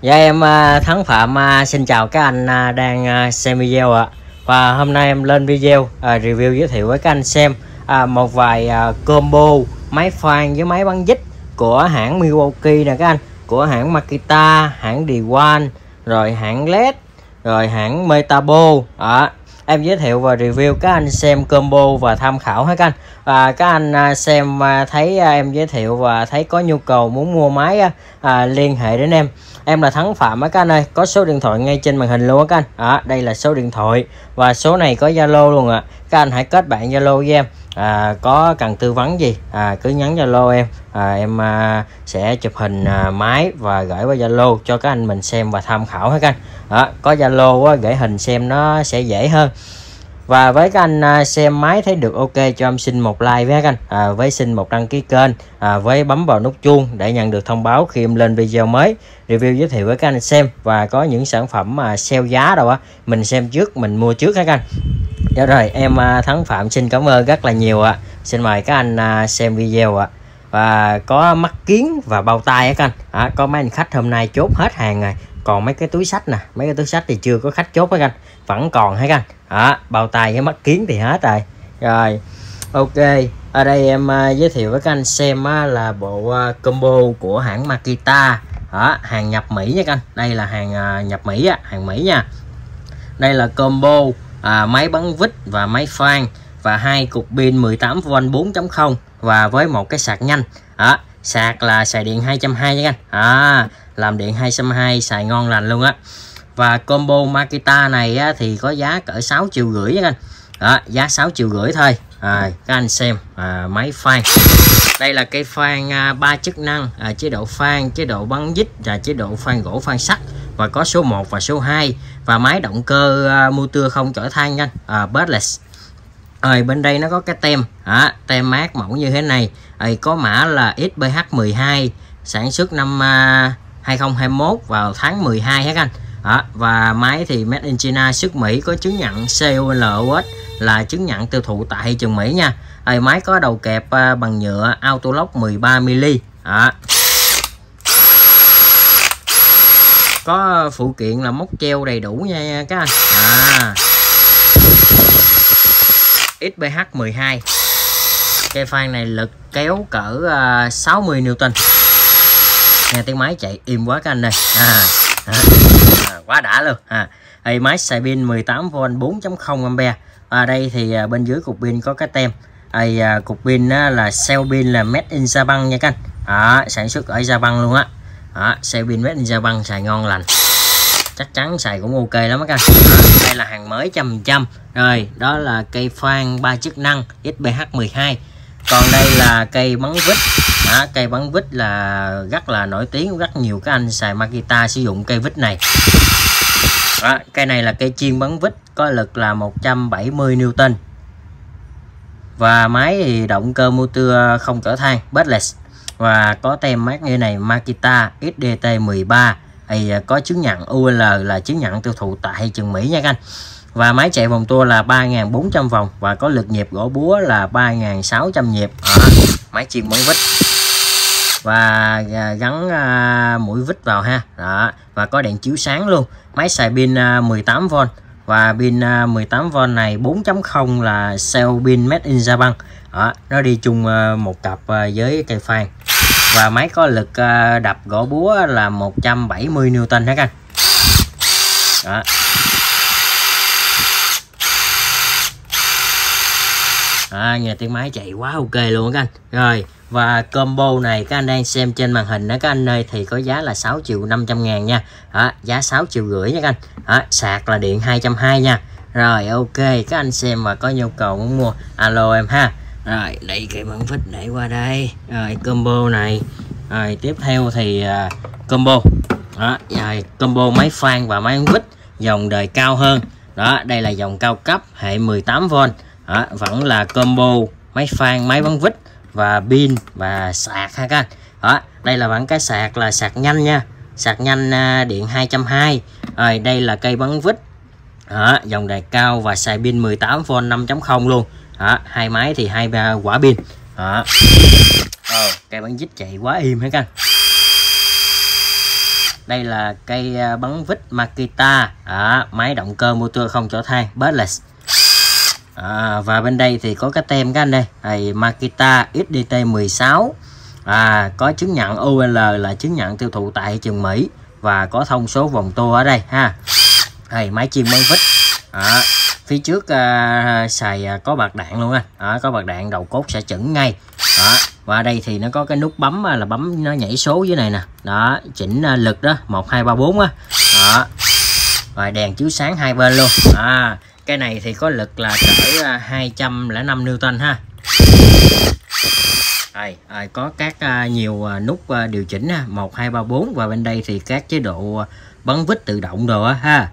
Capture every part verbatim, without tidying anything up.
Dạ em à, Thắng Phạm à, xin chào các anh à, đang à, xem video ạ. Và hôm nay em lên video à, review giới thiệu với các anh xem à, một vài à, combo máy khoan với máy bắn dít của hãng Milwaukee nè các anh, của hãng Makita, hãng Dwan, rồi hãng led, rồi hãng Metabo. à, Em giới thiệu và review các anh xem combo và tham khảo hết các anh. Và các anh xem thấy em giới thiệu và thấy có nhu cầu muốn mua máy à, liên hệ đến em. Em là Thắng Phạm á các anh ơi, có số điện thoại ngay trên màn hình luôn á các anh. À, đây là số điện thoại và số này có Zalo luôn ạ. À. Các anh hãy kết bạn Zalo với em. À, có cần tư vấn gì à, cứ nhắn Zalo em. À, em à, sẽ chụp hình à, máy và gửi qua Zalo cho các anh mình xem và tham khảo hết các anh. À, có Zalo gửi hình xem nó sẽ dễ hơn. Và với các anh xem máy thấy được ok cho em xin một like với các anh, à, với xin một đăng ký kênh, à, với bấm vào nút chuông để nhận được thông báo khi em lên video mới review giới thiệu với các anh xem. Và có những sản phẩm mà sale giá đâu á mình xem trước mình mua trước các anh. Dạ rồi em Thắng Phạm xin cảm ơn rất là nhiều ạ. À. Xin mời các anh xem video ạ. À. Và có mắt kiến và bao tay á các anh. À, có mấy anh khách hôm nay chốt hết hàng rồi. Còn mấy cái túi sách nè, mấy cái túi sách thì chưa có khách chốt các anh, vẫn còn hết anh. À, bao tay với mắt kiến thì hết rồi. Rồi ok, ở đây em uh, giới thiệu với các anh xem uh, là bộ uh, combo của hãng Makita, à, hàng nhập Mỹ nha các anh. Đây là hàng uh, nhập Mỹ á, hàng Mỹ nha. Đây là combo uh, máy bắn vít và máy phan và hai cục pin mười tám vôn bốn chấm không và với một cái sạc nhanh. À, sạc là xài điện hai trăm hai mươi nha các anh. À, làm điện hai trăm hai mươi xài ngon lành luôn á. Và combo Makita này á, thì có giá cỡ sáu triệu rưỡi nha anh. Đó, giá sáu triệu rưỡi thôi. À, các anh xem à, máy phan. Đây là cây phan à, ba chức năng, à, chế độ phan, chế độ bắn dít và chế độ phan gỗ phan sắt. Và có số một và số hai. Và máy động cơ à, motor không chổi than nha anh. À, Birless. Rồi bên đây nó có cái tem, à, tem mát mẫu như thế này. Rồi có mã là ét bê hát mười hai, sản xuất năm à, hai không hai mốt vào tháng mười hai hết anh. À, và máy thì made in China, xuất Mỹ, có chứng nhận xê o lờ o ét là chứng nhận tiêu thụ tại thị trường Mỹ nha. À, máy có đầu kẹp à, bằng nhựa auto lock mười ba mi li mét. À. Có phụ kiện là móc treo đầy đủ nha các anh. À. ét bê hát mười hai. Cây phan này lực kéo cỡ à, sáu mươi Newton. Nghe tiếng máy chạy im quá các anh ơi. À. À, quá đã luôn. À, đây máy xài pin mười tám vôn bốn chấm không ampe. Ở đây thì à, bên dưới cục pin có cái tem. Đây à, cục pin á, là cell pin là made in Japan nha các anh. À, sản xuất ở Japan luôn á. À, cell pin made in Japan xài ngon lành. Chắc chắn xài cũng ok lắm các anh. À, đây là hàng mới trăm trăm. Rồi, đó là cây phan ba chức năng ét bê hát mười hai. Còn đây là cây bắn vít. À, cây bắn vít là rất là nổi tiếng, rất nhiều các anh xài Makita sử dụng cây vít này. À, cây này là cây chiên bắn vít, có lực là một trăm bảy mươi Newton. Và máy thì động cơ motor không chở than, Birless. Và có tem mát như này Makita ét đê tê mười ba, thì có chứng nhận u lờ là chứng nhận tiêu thụ tại thị trường Mỹ nha các anh. Và máy chạy vòng tua là ba nghìn bốn trăm vòng và có lực nhịp gõ búa là ba nghìn sáu trăm nhịp. À, máy chiên bắn vít và gắn à, mũi vít vào ha. Đó, và có đèn chiếu sáng luôn. Máy xài pin à, mười tám vôn và pin à, mười tám vôn này bốn chấm không là cell pin made in Japan. Đó, nó đi chung à, một cặp à, với cây phan. Và máy có lực à, đập gõ búa là một trăm bảy mươi Newton hết anh. Đó. À, nghe tiếng máy chạy quá ok luôn các anh. Rồi, và combo này các anh đang xem trên màn hình đó các anh ơi, thì có giá là sáu triệu năm trăm ngàn nha. À, giá sáu triệu rưỡi nha các anh. À, sạc là điện hai trăm hai mươi nha. Rồi ok, các anh xem và có nhu cầu muốn mua alo em ha. Rồi, đây cây bắn vít để qua đây. Rồi, combo này. Rồi, tiếp theo thì uh, combo. Đó, rồi, combo máy phan và máy bắn vít dòng đời cao hơn. Đó, đây là dòng cao cấp hệ mười tám vôn. Đó, vẫn là combo máy phan, máy bắn vít và pin và sạc ha các anh. Đó, đây là bản cái sạc là sạc nhanh nha, sạc nhanh uh, điện hai trăm hai mươi. Rồi đây là cây bắn vít. Đó, dòng đời cao và xài pin mười tám vôn năm chấm không luôn. Đó, hai máy thì hai quả pin. Đó. Ờ, cây bắn vít chạy quá im hả các anh. Đây là cây bắn vít Makita, à, máy động cơ motor không chở than Brushless. À, và bên đây thì có cái tem các anh đây, này Makita ích đê tê mười sáu, à, có chứng nhận u lờ là chứng nhận tiêu thụ tại thị trường Mỹ và có thông số vòng tua ở đây ha. Này, máy chim bắn vít, à, phía trước à, xài à, có bạc đạn luôn á, à, có bạc đạn đầu cốt sẽ chỉnh ngay. Đó. Và ở đây thì nó có cái nút bấm là bấm nó nhảy số dưới này nè, đó, chỉnh à, lực đó một hai ba bốn á, đó. Rồi đèn chiếu sáng hai bên luôn. À, cái này thì có lực là cỡ à, hai trăm lẻ năm Newton ha. Rồi, à, có các à, nhiều à, nút à, điều chỉnh ha, một hai ba bốn, và bên đây thì các chế độ à, bắn vít tự động đồ á ha.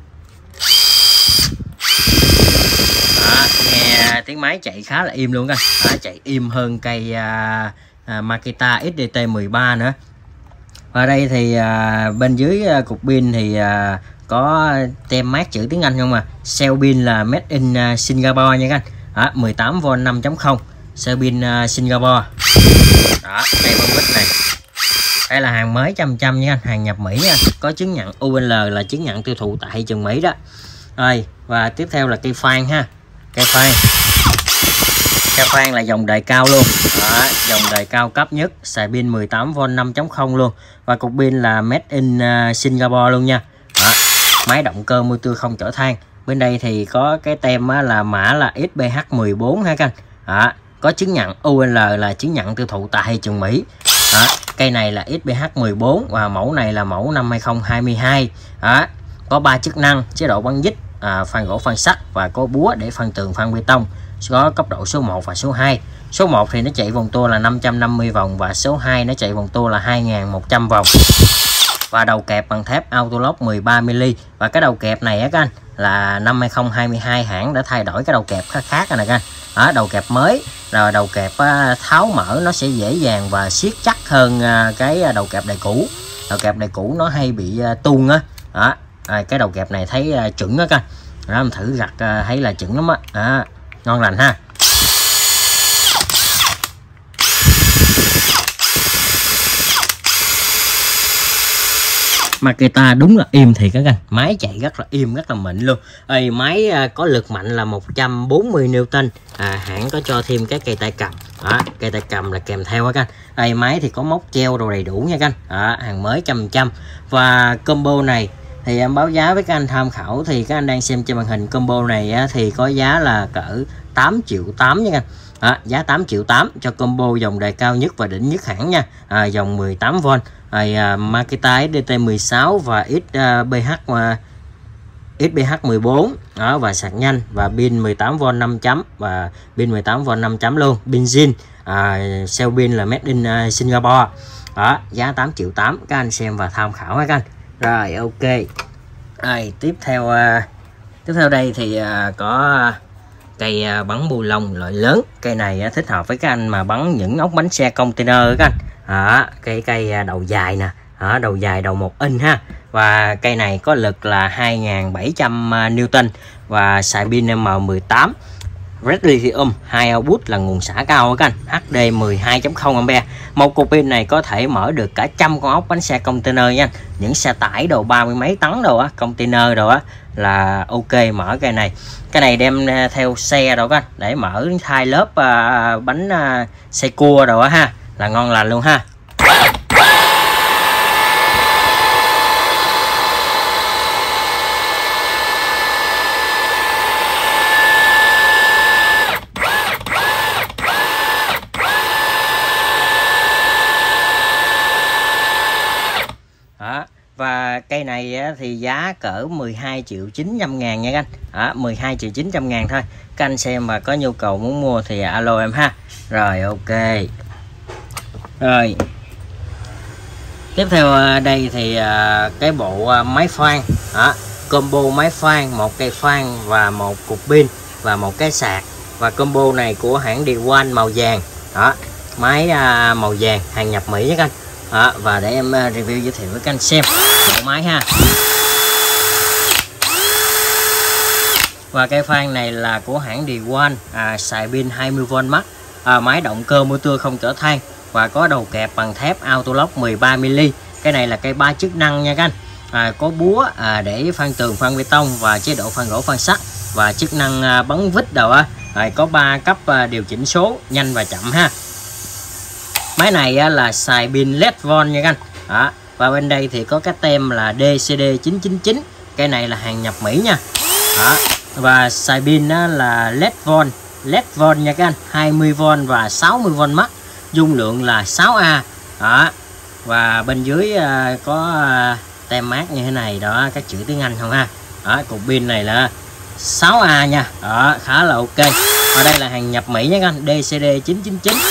Đó, nghe tiếng máy chạy khá là im luôn anh, đó, chạy im hơn cây à, à, Makita ích đê tê mười ba nữa. Và đây thì à, bên dưới à, cục pin thì à, có tem mát chữ tiếng Anh không à. Cell pin là made in uh, Singapore nha các anh. Đó, mười tám vôn năm chấm không, cell pin uh, Singapore. Đó, đây băng vít này. Đây là hàng mới trăm trăm nha anh, hàng nhập Mỹ nha. Có chứng nhận u lờ là chứng nhận tiêu thụ tại thị trường Mỹ đó. Rồi, và tiếp theo là cây phan ha. Cây phan. Cây phan là dòng đời cao luôn. Đó, dòng đời cao cấp nhất, xài pin mười tám vôn năm chấm không luôn. Và cục pin là made in uh, Singapore luôn nha. Đó, máy động cơ motor không chở than. Bên đây thì có cái tem là mã là ét bê hát mười bốn ha các anh. Đó, có chứng nhận u lờ là chứng nhận tiêu thụ tại thị trường Mỹ. Đó, cây này là ét bê hát mười bốn và mẫu này là mẫu năm hai không hai hai. Đó, có ba chức năng: chế độ bắn vít, à, phan gỗ phan sắt và có búa để phân tường phan bê tông. Có cấp độ số một và số hai. Số một thì nó chạy vòng tua là năm trăm năm mươi vòng và số hai nó chạy vòng tua là hai nghìn một trăm vòng. Và đầu kẹp bằng thép Autolock mười ba mi li. Và cái đầu kẹp này á các anh là năm hai không hai hai hãng đã thay đổi cái đầu kẹp khác khác này các anh. Đó, đầu kẹp mới rồi đầu kẹp tháo mở nó sẽ dễ dàng và siết chắc hơn cái đầu kẹp đời cũ. Đầu kẹp đời cũ nó hay bị tuôn á. Đó, à, cái đầu kẹp này thấy chuẩn á các anh. Đó, em thử gặt thấy là chuẩn lắm á. À, ngon lành ha. Makita đúng là im thì các anh, máy chạy rất là im, rất là mịn luôn. Ê, máy à, có lực mạnh là một trăm bốn mươi Newton. À, hãng có cho thêm cái cây tay cầm. Đó, cây tay cầm là kèm theo các anh. Ê, máy thì có móc treo đồ đầy đủ nha các anh. Đó, hàng mới trăm trăm. Và combo này thì em báo giá với các anh tham khảo, thì các anh đang xem trên màn hình combo này á, thì có giá là cỡ tám triệu tám nha các anh. Đó, giá tám triệu tám cho combo dòng đời cao nhất và đỉnh nhất hãng nha. À, dòng mười tám vôn. Rồi, uh, Makita ét đê tê mười sáu và ét bê hát uh, ét bê hát mười bốn. Đó, và sạc nhanh và pin mười tám vôn năm chấm và pin mười tám vôn năm chấm luôn, pin zin, uh, cell pin là made in uh, Singapore. Đó, giá tám triệu tám, các anh xem và tham khảo ha các anh. Rồi, ok. Rồi, tiếp theo uh, tiếp theo đây thì uh, có uh, cây uh, bắn bu lông loại lớn. Cây này uh, thích hợp với các anh mà bắn những ốc bánh xe container các anh. Đó, cái cây đầu dài nè, đó, đầu dài đầu một inch ha. Và cây này có lực là hai nghìn bảy trăm Newton và xài pin em mười tám, Red Lithium, hai output là nguồn xả cao các anh, hát đê mười hai chấm không ampe. Một cục pin này có thể mở được cả trăm con ốc bánh xe container nha. Những xe tải đồ ba mươi mấy tấn đồ á, container đồ á là ok mở cây này. Cái này đem theo xe đồ các anh, để mở thay lớp uh, bánh uh, xe cua đồ á ha, là ngon lành luôn ha. Đó, và cây này thì giá cỡ mười hai triệu chín trăm ngàn nha anh. Đó, mười hai triệu chín trăm ngàn thôi. Các anh xem mà có nhu cầu muốn mua thì alo em ha. Rồi, ok. Rồi, tiếp theo đây thì cái bộ máy phan. Đó, combo máy phan, một cây phan và một cục pin và một cái sạc. Và combo này của hãng DeWalt màu vàng. Đó, máy màu vàng, hàng nhập Mỹ nhé các anh. Đó, và để em review giới thiệu với các anh xem bộ máy ha. Và cây phan này là của hãng DeWalt, à, xài pin hai mươi vôn max, à, máy động cơ motor không chở than và có đầu kẹp bằng thép Autolock mười ba mi li. Cây này là cây ba chức năng nha các anh. À, có búa à, để phan tường, phan bê tông và chế độ phan gỗ, phan sắt và chức năng à, bắn vít đầu á. À, có ba cấp à, điều chỉnh số nhanh và chậm ha. Máy này á, là xài pin led von nha các anh. Đó. Và bên đây thì có cái tem là D C D chín chín chín. Cái này là hàng nhập Mỹ nha. Đó. Và xài pin á, là led von, led von nha các anh, hai mươi vôn và sáu mươi vôn max, dung lượng là sáu A. Đó. Và bên dưới à, có à, tem mát như thế này đó, các chữ tiếng Anh không ha. Đó, cục pin này là sáu A nha. Đó, khá là ok. Và đây là hàng nhập Mỹ nha các anh, D C D chín chín chín.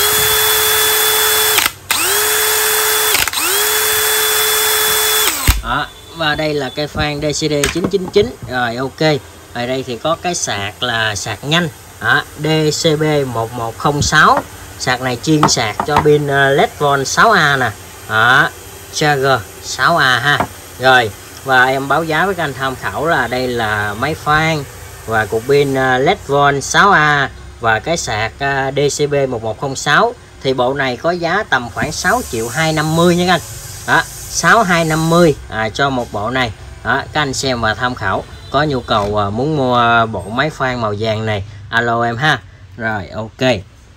Đó, và đây là cây phan D C D chín chín chín. Rồi ok. Ở đây thì có cái sạc là sạc nhanh. Đó, D C B một một không sáu. Sạc này chuyên sạc cho pin led von sáu A nè. Đó, Charger sáu A ha. Rồi, và em báo giá với các anh tham khảo là đây là máy phan và cục pin led von sáu A và cái sạc D C B một một không sáu. Thì bộ này có giá tầm khoảng sáu triệu hai trăm năm mươi nha các anh. Đó, sáu hai trăm năm mươi à, cho một bộ này. Đó, các anh xem và tham khảo. Có nhu cầu à, muốn mua bộ máy phan màu vàng này, alo em ha. Rồi ok.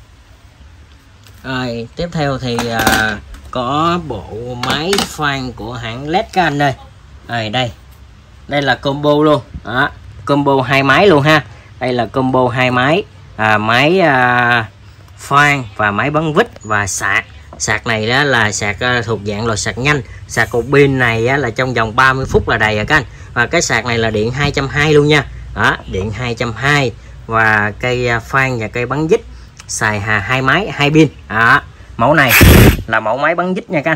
Rồi tiếp theo thì à, có bộ máy phan của hãng led các anh ơi. Rồi đây. Đây là combo luôn. Đó, combo hai máy luôn ha. Đây là combo hai máy. À, máy à, phan và máy bắn vít và sạc. Sạc này đó là sạc thuộc dạng loại sạc nhanh. Sạc cục pin này á, là trong vòng ba mươi phút là đầy rồi các anh. Và cái sạc này là điện hai trăm hai mươi luôn nha. Đó, điện hai trăm hai mươi. Và cây phan và cây bắn vít xài hà hai máy, hai pin. Đó, mẫu này là mẫu máy bắn vít nha các anh.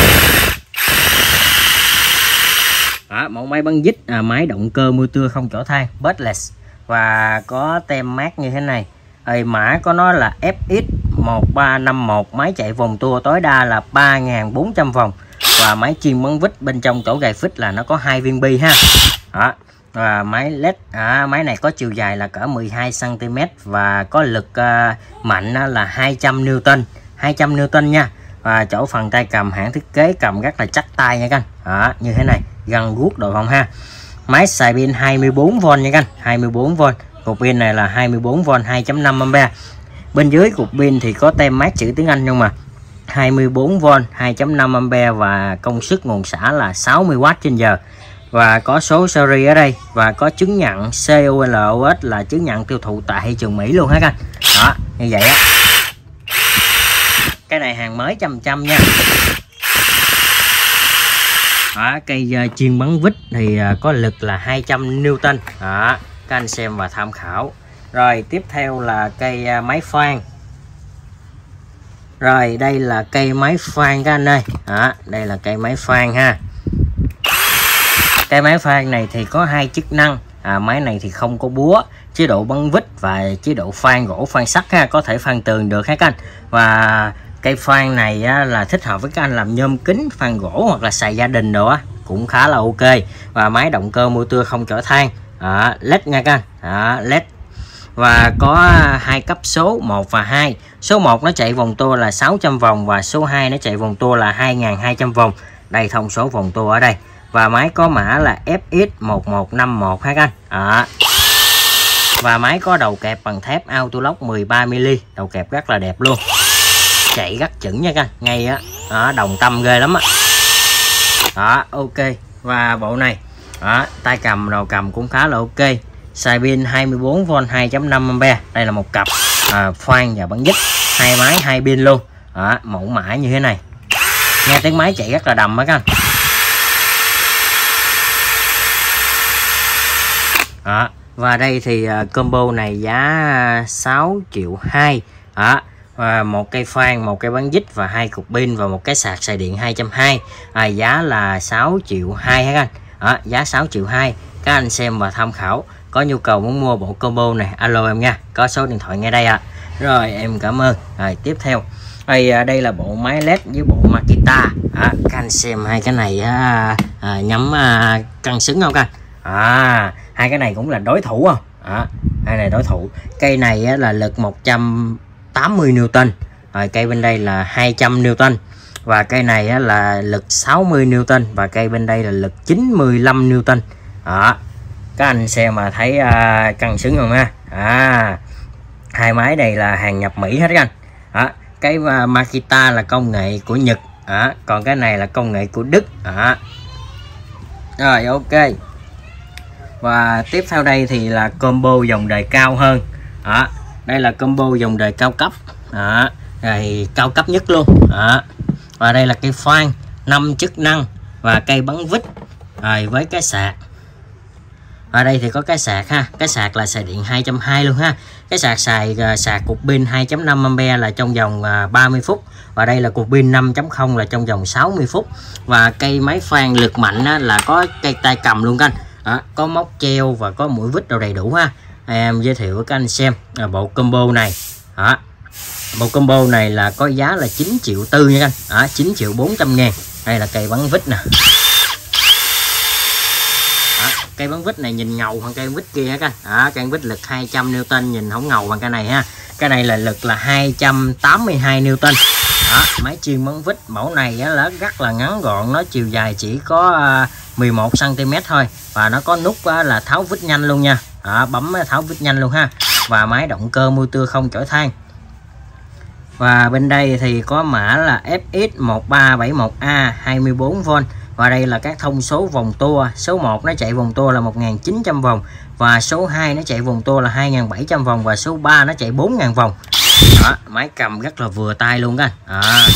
Đó, mẫu máy bắn vít à, máy động cơ motor không chở than, brushless và có tem mát như thế này. Ê, mã của nó là F X một ba năm một, máy chạy vòng tua tối đa là ba nghìn bốn trăm vòng và máy chuyên bắn vít, bên trong chỗ gài phích là nó có hai viên bi ha. Đó. Và máy led à, máy này có chiều dài là cỡ mười hai xăng ti mét và có lực à, mạnh là hai trăm Newton, hai trăm Newton nha. Và chỗ phần tay cầm hãng thiết kế cầm rất là chắc tay nha các anh. Đó, như thế này, gân guốc đồ không ha. Máy xài pin hai mươi bốn vôn nha các anh, hai mươi bốn vôn. Cục pin này là hai mươi bốn vôn, hai phẩy năm ampe. Bên dưới cục pin thì có tem mát chữ tiếng Anh nhưng mà hai mươi bốn vôn, hai phẩy năm ampe và công suất nguồn xả là sáu mươi oát trên giờ. Và có số series ở đây và có chứng nhận C O L O S là chứng nhận tiêu thụ tại thị trường Mỹ luôn ha các anh. Đó, như vậy á. Cái này hàng mới trăm trăm nha. Đó, cây uh, chuyên bắn vít thì uh, có lực là hai trăm Newton. Đó, các anh xem và tham khảo. Rồi tiếp theo là cây uh, máy phan. Rồi đây là cây máy phan các anh ơi. Đó, đây là cây máy phan ha. Cây máy phan này thì có hai chức năng. À, máy này thì không có búa, chế độ bắn vít và chế độ phan gỗ, phan sắt ha, có thể phan tường được ha các anh. Và cây phan này á, là thích hợp với các anh làm nhôm kính, phan gỗ hoặc là xài gia đình đồ á, cũng khá là ok. Và máy động cơ motor không chở than, à, led nha các anh. À, led. Và có hai cấp số một và hai. Số một nó chạy vòng tua là sáu trăm vòng và số hai nó chạy vòng tua là hai nghìn hai trăm vòng. Đây thông số vòng tua ở đây. Và máy có mã là F X một một năm một ha các anh. À. Và máy có đầu kẹp bằng thép Autolock mười ba mi li, đầu kẹp rất là đẹp luôn. Chạy rất chuẩn nha các anh, ngay á, đó, đồng tâm ghê lắm á. Đó, ok. Và bộ này, đó, tay cầm, đầu cầm cũng khá là ok. Xài pin hai mươi bốn vôn, hai phẩy năm ampe. Đây là một cặp à, phan và bắn vít, hai máy, hai pin luôn. Đó, mẫu mã như thế này. Nghe tiếng máy chạy rất là đầm á các anh. Đó. Và đây thì uh, combo này giá sáu triệu hai. Đó. Và một cây phan, một cây bắn vít và hai cục pin và một cái sạc xài điện hai trăm hai mươi. À, giá là sáu triệu hai ha các anh. Đó, giá sáu triệu hai. Các anh xem và tham khảo. Có nhu cầu muốn mua bộ combo này, alo em nha. Có số điện thoại ngay đây ạ. À. Rồi em cảm ơn. Rồi tiếp theo. Đây, đây là bộ máy led với bộ Makita. À, các anh xem hai cái này à, à, nhắm à, căng xứng không các anh? À, hai cái này cũng là đối thủ không? À, hai này đối thủ. Cây này á, là lực một trăm tám mươi Newton. Rồi cây bên đây là hai trăm Newton. Và cây này á, là lực sáu mươi Newton và cây bên đây là lực chín mươi lăm Newton. Đó, các anh xem mà thấy à, cân xứng không ha. À, hai máy này là hàng nhập Mỹ hết các anh. Đó, cái uh, Makita là công nghệ của Nhật. Đó, còn cái này là công nghệ của Đức. Đó. Rồi ok. Và tiếp theo đây thì là combo dòng đời cao hơn. Đó, đây là combo dòng đời cao cấp. Đó, rồi cao cấp nhất luôn. Đó. Và đây là cây khoan năm chức năng và cây bắn vít rồi với cái sạc. Ở đây thì có cái sạc ha, cái sạc là xài điện hai trăm hai mươi luôn ha. Cái sạc xài uh, sạc cục pin hai phẩy năm ampe là trong vòng uh, ba mươi phút. Và đây là cục pin năm chấm không là trong vòng sáu mươi phút. Và cây máy phan lực mạnh á, là có cây tay cầm luôn các anh. Đó, có móc treo và có mũi vít đâu đầy đủ ha. Em giới thiệu với các anh xem uh, bộ combo này. Đó, bộ combo này là có giá là chín triệu tư nha các anh. Đó, chín triệu bốn trăm ngàn. Đây là cây bắn vít nè. Cây bắn vít này nhìn ngầu hơn cây vít kia ha các anh. Đó, cây vít lực hai trăm Newton nhìn không ngầu bằng cái này ha. Cái này là lực là hai trăm tám mươi hai Newton. Đó, máy chuyên bắn vít mẫu này á, là rất là ngắn gọn, nó chiều dài chỉ có mười một xăng ti mét thôi và nó có nút á, là tháo vít nhanh luôn nha. Đó, bấm tháo vít nhanh luôn ha. Và máy động cơ motor không chổi than. Và bên đây thì có mã là F X một ba bảy một A hai mươi bốn vôn. Và đây là các thông số vòng tua. Số một nó chạy vòng tua là một nghìn chín trăm vòng. Và số hai nó chạy vòng tua là hai nghìn bảy trăm vòng. Và số ba nó chạy bốn nghìn vòng. Đó, máy cầm rất là vừa tay luôn các anh. À.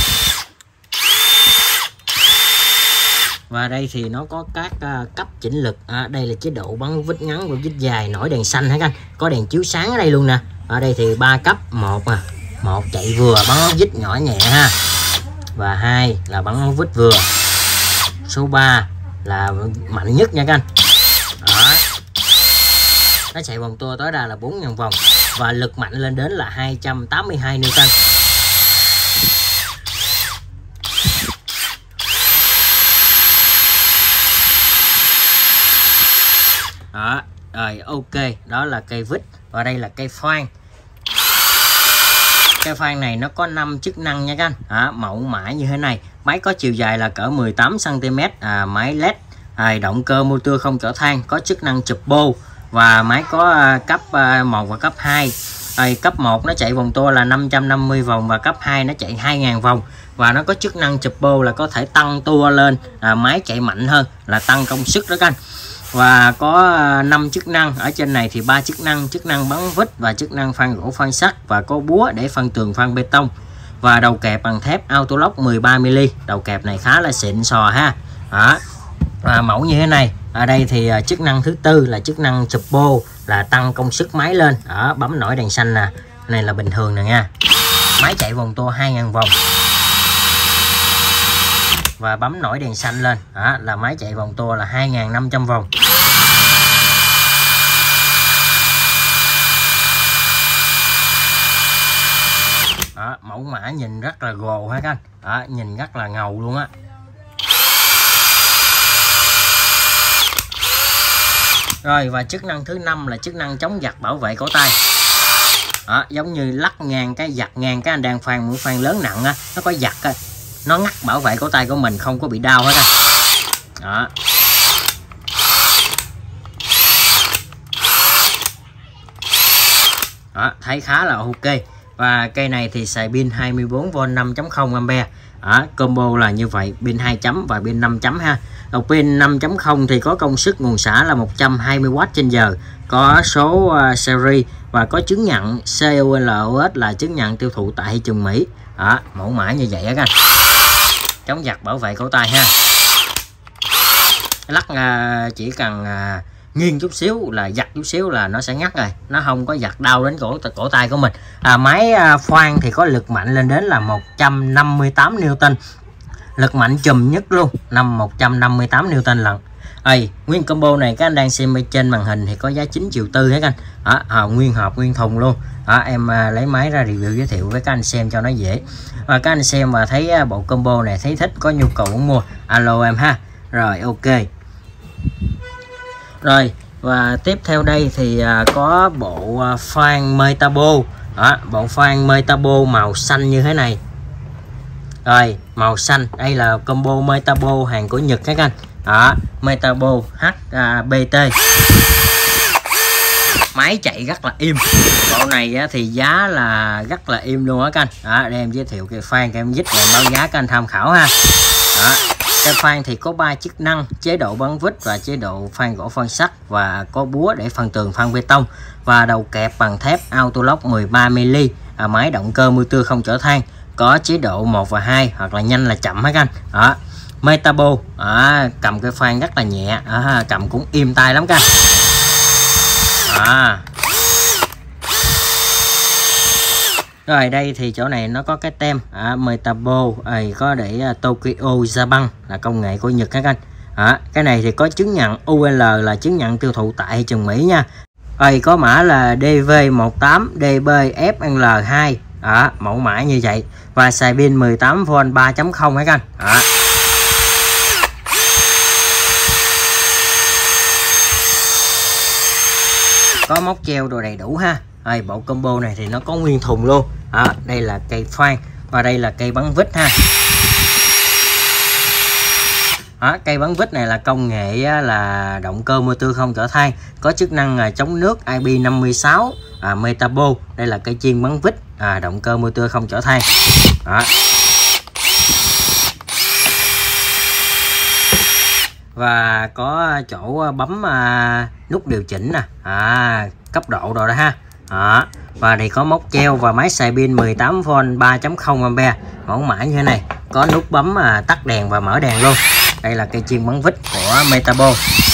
Và đây thì nó có các uh, cấp chỉnh lực. À, đây là chế độ bắn vít ngắn và vít dài, nổi đèn xanh hả các anh. Có đèn chiếu sáng ở đây luôn nè. Ở đây thì ba cấp. Một à, một chạy vừa bắn vít nhỏ nhẹ ha. Và hai là bắn vít vừa. Số ba là mạnh nhất nha các anh. Đó. Nó chạy vòng tua tối đa là bốn nghìn vòng và lực mạnh lên đến là hai trăm tám mươi hai Newton. Đó, rồi ok, đó là cây vít và đây là cây khoan. Cây khoan này nó có năm chức năng nha các anh. À, mẫu mã như thế này. Máy có chiều dài là cỡ mười tám xăng ti mét. À, máy led. À, động cơ motor không chở than. Có chức năng chụp bô. Và máy có à, cấp à, một và cấp hai. À, cấp một nó chạy vòng tua là năm trăm năm mươi vòng. Và cấp hai nó chạy hai nghìn vòng. Và nó có chức năng chụp bô là có thể tăng tua lên. À, máy chạy mạnh hơn là tăng công suất đó các anh. Và có năm chức năng. Ở trên này thì ba chức năng, chức năng bắn vít và chức năng phan gỗ phan sắt và có búa để phân tường phan bê tông. Và đầu kẹp bằng thép Autolock mười ba mi li mét. Đầu kẹp này khá là xịn sò ha. Đó. À, mẫu như thế này. Ở đây thì uh, chức năng thứ tư là chức năng chụp bô là tăng công suất máy lên. Đó, bấm nổi đèn xanh nè. Này là bình thường nè nha. Máy chạy vòng tua hai nghìn vòng. Và bấm nổi đèn xanh lên. Đó, là máy chạy vòng tua là hai nghìn năm trăm vòng. Đó, mẫu mã nhìn rất là gồ ha các anh. Đó, nhìn rất là ngầu luôn á. Rồi và chức năng thứ năm là chức năng chống giật bảo vệ cổ tay. Đó, giống như lắc ngang cái giật ngang cái anh đang phan mũi phan lớn nặng á, nó có giật á, nó ngắt bảo vệ cổ tay của mình không có bị đau hết á. Đó. Đó, thấy khá là ok. Và cây này thì xài pin hai mươi bốn vôn năm chấm không ampe. Đó, combo là như vậy, pin hai chấm và pin năm chấm ha. Đầu pin năm chấm không thì có công suất nguồn xả là một trăm hai mươi oát trên giờ, có số uh, series và có chứng nhận xê o lờ o ét là chứng nhận tiêu thụ tại thị trường Mỹ. Đó, mẫu mã như vậy á các anh. Chống giật bảo vệ cổ tay ha. Lắc uh, chỉ cần uh, nghiêng chút xíu là giật chút xíu là nó sẽ ngắt rồi, nó không có giật đau đến cổ cổ tay của mình. À, máy uh, khoan thì có lực mạnh lên đến là một trăm năm mươi tám Newton, lực mạnh chùm nhất luôn, năm một trăm năm mươi tám Newton lần. Ê, nguyên combo này các anh đang xem bên trên màn hình thì có giá chín triệu tư hết anh. Đó, à, nguyên hộp nguyên thùng luôn. Đó, em à, lấy máy ra review giới thiệu với các anh xem cho nó dễ. Và các anh xem và thấy à, bộ combo này thấy thích, có nhu cầu muốn mua, alo em ha. Rồi ok. Rồi và tiếp theo đây thì à, có bộ à, phan Metabo. Đó, bộ phan Metabo màu xanh như thế này. Rồi màu xanh đây là combo Metabo hàng của Nhật các anh. Đó, Metabo hát bê tê. Máy chạy rất là im. Bộ này thì giá là rất là im luôn á các anh. Đó, để em giới thiệu cái fan cái em dít em báo giá các anh tham khảo ha. Đó, cái fan thì có ba chức năng: chế độ bắn vít và chế độ phan gỗ phan sắt, và có búa để phân tường phan bê tông, và đầu kẹp bằng thép auto lock mười ba mi li, à, máy động cơ motor không chở than, có chế độ một và hai hoặc là nhanh là chậm hết anh. Đó, Metabo, à, cầm cái fan rất là nhẹ, à, cầm cũng im tay lắm các anh. À. Rồi đây thì chỗ này nó có cái tem à, Metabo, à, có để uh, Tokyo Japan là công nghệ của Nhật các anh. À, cái này thì có chứng nhận u lờ là chứng nhận tiêu thụ tại thị trường Mỹ nha. À, có mã là D V một tám D B F L hai, à, mẫu mã như vậy, và xài pin mười tám vôn ba chấm không các anh. À. Có móc treo đồ đầy đủ ha. Rồi, bộ combo này thì nó có nguyên thùng luôn. À, đây là cây phan và đây là cây bắn vít ha. À, cây bắn vít này là công nghệ là động cơ motor không chở than, có chức năng là chống nước I P năm mươi sáu, à, Metabo. Đây là cây chiên bắn vít, à, động cơ motor không chở than. À. Và có chỗ bấm à, nút điều chỉnh nè, à, cấp độ rồi đó ha. Đó. Và thì có móc treo và máy xài pin mười tám vôn ba chấm không ampe, mẫu mã như thế này, có nút bấm à, tắt đèn và mở đèn luôn. Đây là cây chiên bắn vít của Metabo.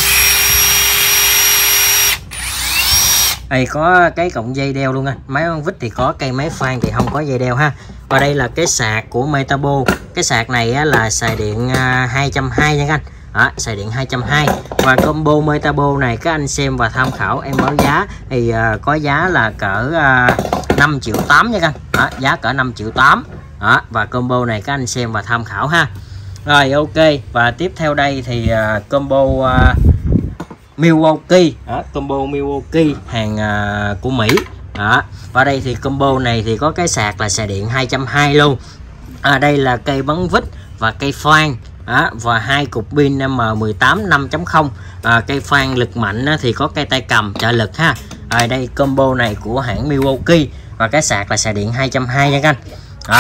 Đây có cái cọng dây đeo luôn anh. Máy bắn vít thì có, cây máy phan thì không có dây đeo ha. Và đây là cái sạc của Metabo. Cái sạc này á, là xài điện à, hai trăm hai mươi nha anh. Đó, xài điện hai trăm hai mươi. Và combo Metabo này các anh xem và tham khảo, em báo giá thì uh, có giá là cỡ uh, năm triệu tám nha anh. Đó, giá cỡ năm triệu tám. Đó, và combo này các anh xem và tham khảo ha. Rồi ok, và tiếp theo đây thì uh, combo uh, Milwaukee. Đó, combo Milwaukee hàng uh, của Mỹ. Đó, và đây thì combo này thì có cái sạc là xài điện hai trăm hai mươi luôn. À, đây là cây bắn vít và cây phan. Đó, và hai cục pin M mười tám năm chấm không, à, cây phan lực mạnh á, thì có cây tay cầm trợ lực ha. À, đây combo này của hãng Milwaukee và cái sạc là xài điện hai trăm hai mươi nha anh. Đó.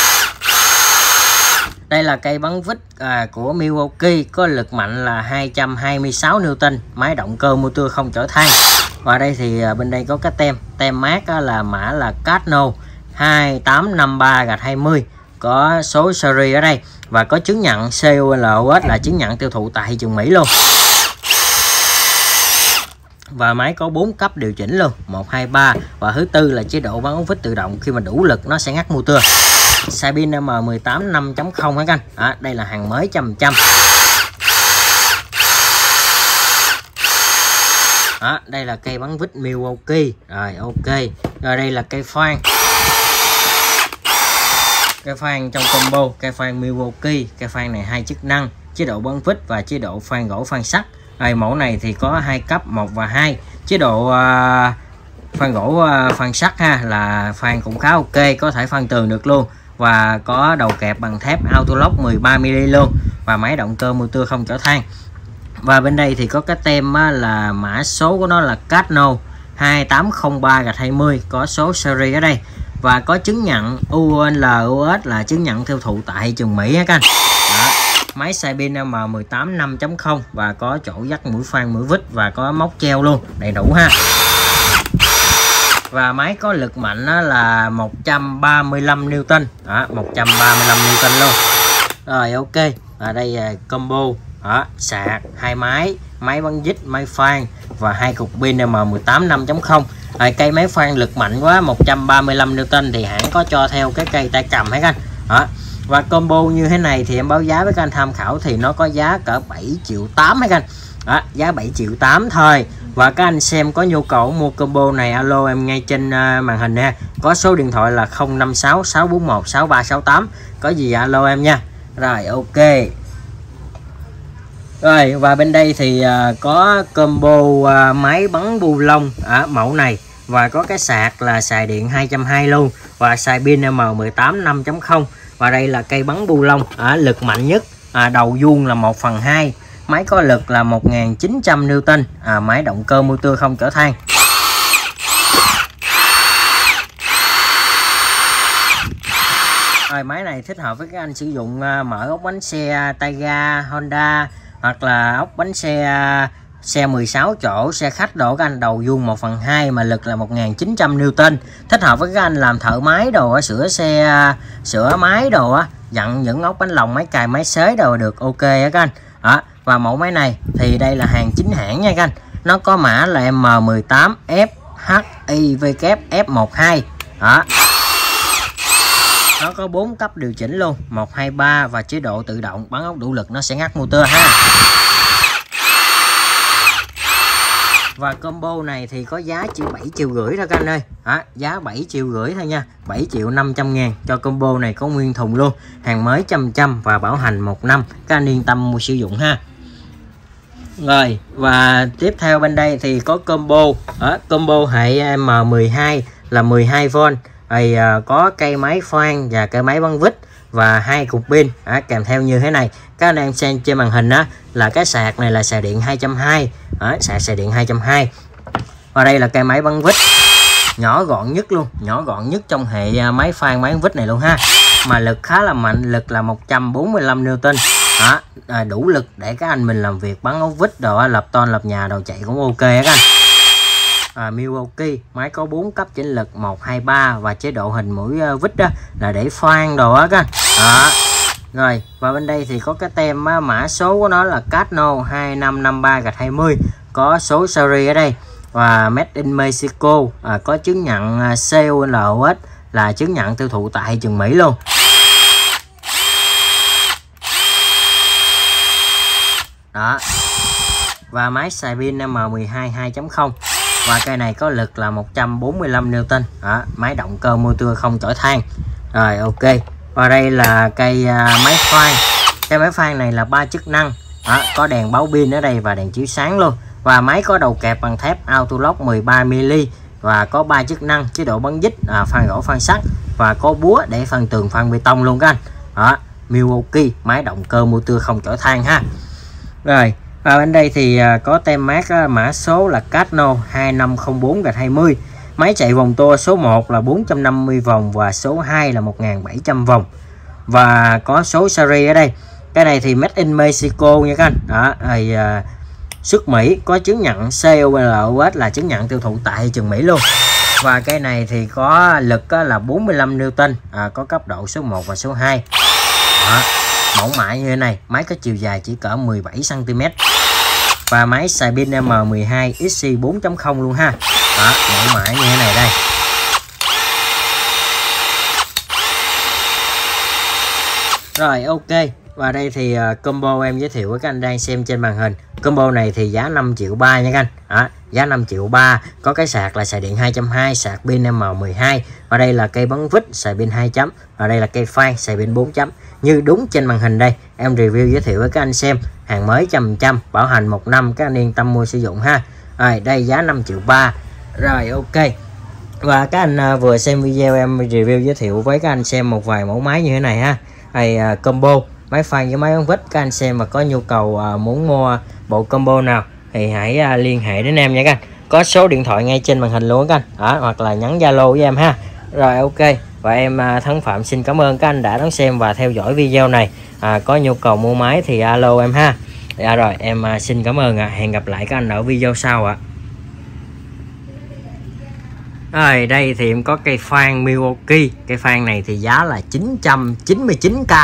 Đây là cây bắn vít à, của Milwaukee, có lực mạnh là hai trăm hai mươi sáu Newton, máy động cơ motor không chở than. Và đây thì à, bên đây có cái tem tem mát á, là mã là Cardno hai tám năm ba hai mươi, có số series ở đây và có chứng nhận C O L O S là chứng nhận tiêu thụ tại thị trường Mỹ luôn. Và máy có bốn cấp điều chỉnh luôn, một hai ba, và thứ tư là chế độ bắn vít tự động, khi mà đủ lực nó sẽ ngắt motor. Xài pin M mười tám năm chấm không hả anh? À, đây là hàng mới trăm trăm. Đó, đây là cây bắn vít Milwaukee. Rồi ok. Rồi đây là cây phan. Cây phan trong combo, cây phan Milwaukee, cây phan này hai chức năng, chế độ bắn vít và chế độ phan gỗ phan sắt. Rồi, mẫu này thì có hai cấp một và hai. Chế độ uh, phan gỗ uh, phan sắt ha, là phan cũng khá ok, có thể phan tường được luôn, và có đầu kẹp bằng thép auto lock mười ba mi li luôn, và máy động cơ motor không chở than. Và bên đây thì có cái tem á, là mã số của nó là Cardno hai tám không ba hai mươi, có số series ở đây và có chứng nhận U L O S là chứng nhận tiêu thụ tại thị trường Mỹ các anh. Đó. Máy xài pin M mười tám năm chấm không và có chỗ dắt mũi phan mũi vít và có móc treo luôn, đầy đủ ha. Và máy có lực mạnh là một trăm ba mươi lăm Newton. Đó, một trăm ba mươi lăm Newton luôn. Rồi ok. Ở đây là combo. Đó, sạc hai máy, máy bắn vít, máy phan và hai cục pin M mười tám năm chấm không. Rồi, cây máy phan lực mạnh quá, một trăm ba mươi lăm Newton thì hãng có cho theo cái cây tay cầm hết anh. Đó. Và combo như thế này thì em báo giá với các anh tham khảo thì nó có giá cỡ bảy triệu tám mấy anh. Đó, giá bảy triệu tám thôi. Và các anh xem có nhu cầu mua combo này alo em ngay trên uh, màn hình nha. Có số điện thoại là không năm sáu sáu bốn một sáu ba sáu tám. Có gì alo em nha. Rồi ok. Rồi và bên đây thì uh, có combo uh, máy bắn bu lông ở uh, mẫu này. Và có cái sạc là xài điện hai trăm hai mươi luôn. Và xài pin M mười tám năm chấm không. Và đây là cây bắn bu lông, à, lực mạnh nhất, à, đầu vuông là một phần hai, máy có lực là một nghìn chín trăm Newton, à, máy động cơ motor không chở than. Rồi, máy này thích hợp với các anh sử dụng uh, mở ốc bánh xe tay ga Honda, hoặc là ốc bánh xe uh, xe mười sáu chỗ, xe khách đồ các anh, đầu vuông một phần hai mà lực là một nghìn chín trăm Newton. Thích hợp với các anh làm thợ máy đồ, sửa xe, uh, sửa máy đồ á, dặn những ốc bánh lồng, máy cài, máy xới đồ được ok á các anh. Đó. Và mẫu máy này thì đây là hàng chính hãng nha các anh. Nó có mã là M mười tám F H I V F một hai. Đó. Nó có bốn cấp điều chỉnh luôn, một, hai, ba và chế độ tự động, bắn ốc đủ lực nó sẽ ngắt motor ha. Và combo này thì có giá chỉ bảy triệu rưỡi thôi các anh ơi. À, giá bảy triệu rưỡi thôi nha, bảy triệu năm trăm ngàn cho combo này, có nguyên thùng luôn, hàng mới trăm trăm và bảo hành một năm, các anh yên tâm mua sử dụng ha. Rồi, và tiếp theo bên đây thì có combo ở combo hệ M mười hai là mười hai vôn, thì à, có cây máy khoan và cây máy bắn vít và hai cục pin, à, kèm theo như thế này. Các anh em xem trên màn hình á, là cái sạc này là sạc điện hai trăm hai mươi, à, sạc sạc điện hai trăm hai mươi. Và đây là cây máy bắn vít, nhỏ gọn nhất luôn, nhỏ gọn nhất trong hệ máy khoan máy bắn vít này luôn ha. Mà lực khá là mạnh, lực là một trăm bốn mươi lăm Newton. Đó, à, đủ lực để các anh mình làm việc bắn ốc vít đồ, lập ton lập nhà đồ chạy cũng ok các anh. À, Milwaukee máy có bốn cấp chỉnh lực một, hai, ba và chế độ hình mũi uh, vít đó là để khoan đồ á các anh. Đó. Rồi, và bên đây thì có cái tem uh, mã số của nó là Catno hai năm năm ba hai mươi, có số series ở đây và Made in Mexico, à, có chứng nhận uh, C O L S là chứng nhận tiêu thụ tại thị trường Mỹ luôn. Đó. Và máy xài pin M mười hai hai chấm không. Và cây này có lực là một trăm bốn mươi lăm Newton. Đó, máy động cơ motor không chở than. Rồi ok. Và đây là cây uh, máy khoan. Cây máy khoan này là ba chức năng. Đó, có đèn báo pin ở đây và đèn chiếu sáng luôn. Và máy có đầu kẹp bằng thép auto lock mười ba mi li và có ba chức năng, chế độ bắn dít, à, phan gỗ phan sắt và có búa để phân tường phan bê tông luôn các anh. Đó, Milwaukee máy động cơ motor không chở than ha. Rồi. Và bên đây thì có tem mát mã số là Catno hai năm không bốn hai mươi. Máy chạy vòng tua số một là bốn trăm năm mươi vòng và số hai là một nghìn bảy trăm vòng. Và có số series ở đây. Cái này thì Made in Mexico nha các anh. Đó, thì uh, xuất Mỹ, có chứng nhận C O L S là chứng nhận tiêu thụ tại thị trường Mỹ luôn. Và cái này thì có lực là bốn mươi lăm Newton, à, có cấp độ số một và số hai. Đó. Mẫu mã như thế này, máy có chiều dài chỉ cỡ mười bảy xăng ti mét. Và máy xài pin M mười hai X C bốn chấm không luôn ha. Đó, mẫu mã như thế này đây. Rồi ok. Và đây thì uh, combo em giới thiệu với các anh đang xem trên màn hình. Combo này thì giá năm triệu ba nha các anh. Đó, giá năm triệu ba, có cái sạc là sạc điện hai trăm hai mươi, sạc pin M mười hai. Và đây là cây bắn vít xài pin hai chấm. Và đây là cây phan xài pin bốn chấm. Như đúng trên màn hình đây, em review giới thiệu với các anh xem, hàng mới trăm trăm, bảo hành một năm, các anh yên tâm mua sử dụng ha. Rồi, đây giá năm triệu ba. Rồi ok. Và các anh uh, vừa xem video em review giới thiệu với các anh xem một vài mẫu máy như thế này ha. Đây uh, combo máy phan với máy bắn vít, các anh xem và có nhu cầu uh, muốn mua bộ combo nào thì hãy uh, liên hệ đến em nha các anh. Có số điện thoại ngay trên màn hình luôn các anh. Đó, hoặc là nhắn Zalo với em ha. Rồi ok. Và em uh, Thắng Phạm xin cảm ơn các anh đã đón xem và theo dõi video này. À, có nhu cầu mua máy thì alo em ha. Dạ rồi, em uh, xin cảm ơn ạ. À. Hẹn gặp lại các anh ở video sau ạ. À. Rồi, đây thì em có cây phan Milwaukee. Cây phan này thì giá là chín trăm chín mươi chín k.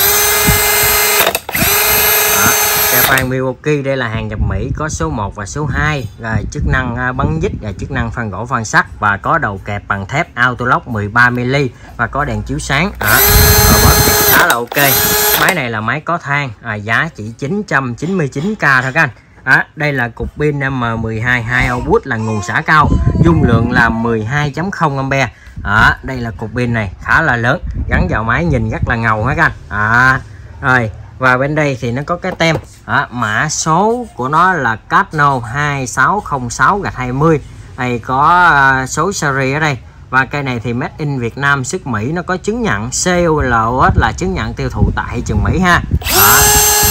Cây phan Milwaukee đây là hàng nhập Mỹ, có số một và số hai, rồi chức năng bắn dít, rồi chức năng phan gỗ phan sắt và có đầu kẹp bằng thép auto lock mười ba mi li và có đèn chiếu sáng. À, khá là ok. Máy này là máy có than, à, giá chỉ chín trăm chín mươi chín k thôi các anh. À, đây là cục pin M mười hai hai output là nguồn xả cao, dung lượng là mười hai chấm không ampe. À, đây là cục pin này khá là lớn, gắn vào máy nhìn rất là ngầu hết các anh. À, rồi. Và bên đây thì nó có cái tem, à, mã số của nó là Catno hai sáu không sáu hai mươi. Đây có uh, số series ở đây Và cây này thì made in Việt Nam xuất Mỹ, nó có chứng nhận xê o lờ ét là chứng nhận tiêu thụ tại thị trường Mỹ ha. Đó.